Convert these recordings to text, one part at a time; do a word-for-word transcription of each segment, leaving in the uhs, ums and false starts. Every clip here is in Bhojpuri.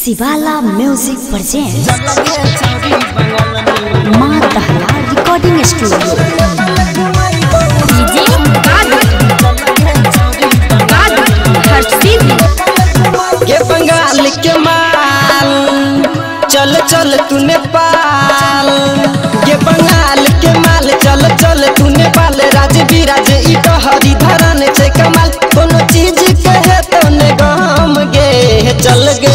शिवाला म्यूजिक प्रेजेंट माँ दहला रिकॉर्डिंग स्टूडियो। ये बंगाल के माल चल चल तू नेपाल, ये बंगाल के माल चल चल तू नेपाल। राज बिराज ई हरी धरन छे कमाल, कोनो चीज कहे तो ने गम गे चल गे।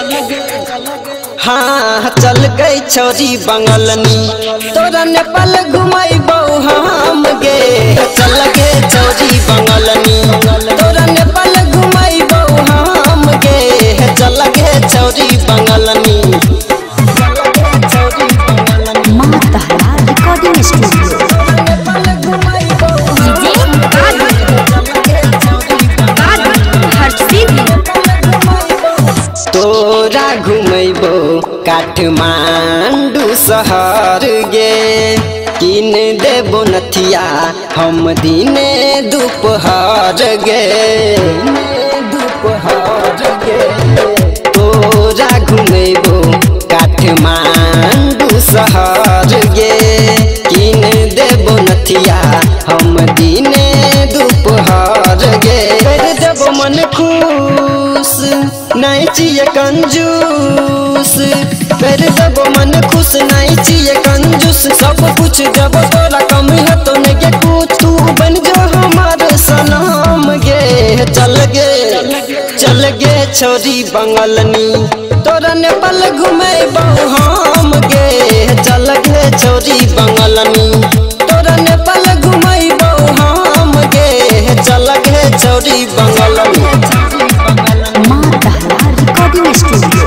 हाँ चल गई छोरी बंगलनी, तोरा नेपाल घुमाइबो हम गे। चल गे छोरी बंगलनी, तोरा नेपाल घुमाइबो हम गे। चल गे छोरी बंगलनी। माँ दहला रिकॉर्डिंग स्टूडियो। तोरा घुमैबो काठमांडू शहर गे, किन देबो नथिया हम दिने दोपहर गे। दोपहर गे तोरा घुमैबो काठमांडू शहर गे, किन देबो नथिया हम दिने दोपहर गे। कर देबो मन खुश नहीं चाहिए कंजूस, कर देबो मन खुश नहीं चाहिए कंजूस। सब कुछ जब तोरा कमी है तो नहीं कुछ, तू बन जो हमारे सलाम गे। चल गे चल गे छोरी बंगलनी, तोरा नेपाल घुमेबो हम गे। चल गे छोरी बंगलनी, तोरा नेपाल घुमेबो हम गे। चल गे छोरी बंगलनी। माँ दहला रिकॉर्डिंग स्टूडियो।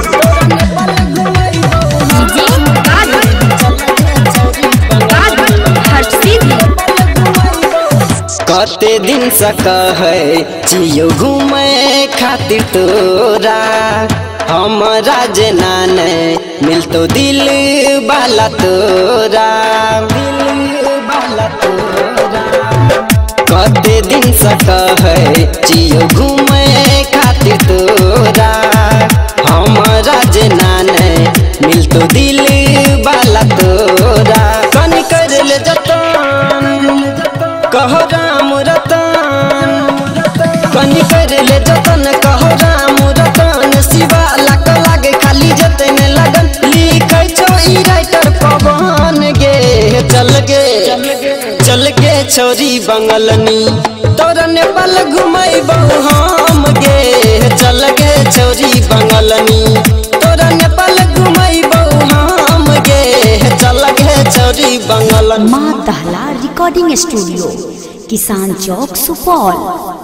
कते दिन से कहे जियो घूमे खातिर तोरा, हमरा जेना नहीं मिलतो दिल वाला तोरा। दिल वाला तोरा कते दिन से कहे जियो घूमे खातिर तोरा, हमरा जेना नहीं मिलतो दिल वाला तोरा। कन कर ले जतन कहो राम रतन, कन कर ले जतन कहो राम रतन। शिवाला का लागे खाली जतन लगन, लिखे छो ई राइटर पवन गे। चल गे चल गे छोरी बंगलनी, तोरा नेपाल घुमाइबो हम गे। चल गे छोरी बंगलनी, तोरा नेपाल घुमाइबो हम गे। चल गे छोरी बंगलनी। माँ दहला रिकॉर्डिंग स्टूडियो, किसान चौक सुपौल।